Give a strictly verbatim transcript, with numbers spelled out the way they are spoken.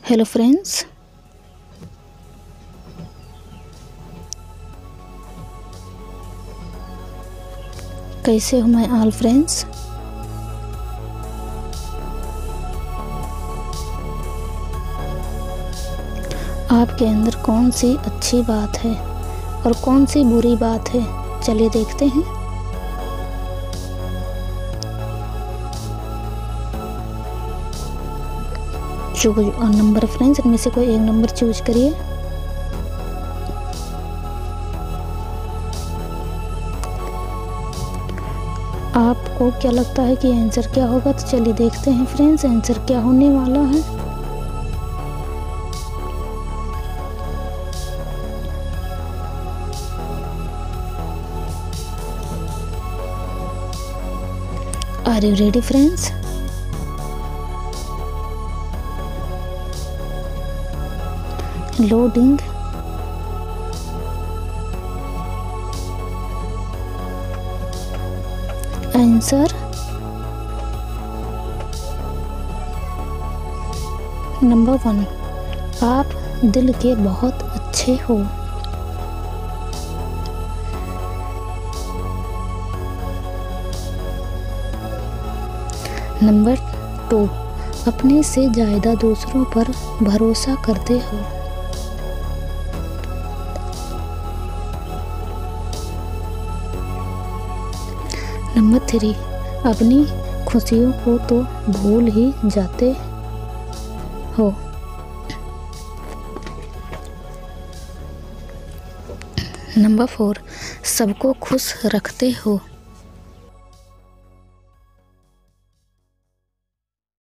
Hello friends, कैसे हो my all friends. आपके अंदर कौन सी अच्छी बात है और कौन सी बुरी बात है, चलिए देखते हैं। चूज नंबर फ्रेंड्स, इनमें से कोई एक नंबर चूज करिए। आपको क्या लगता है कि आंसर क्या होगा, तो चलिए देखते हैं फ्रेंड्स आंसर क्या होने वाला है। Are you ready friends? Loading. Answer number one, आप दिल के बहुत अच्छे हो। नंबर टू, अपने से ज़्यादा दूसरों पर भरोसा करते हो। नंबर थ्री, अपनी खुशियों को तो भूल ही जाते हो। नंबर फोर, सबको खुश रखते हो।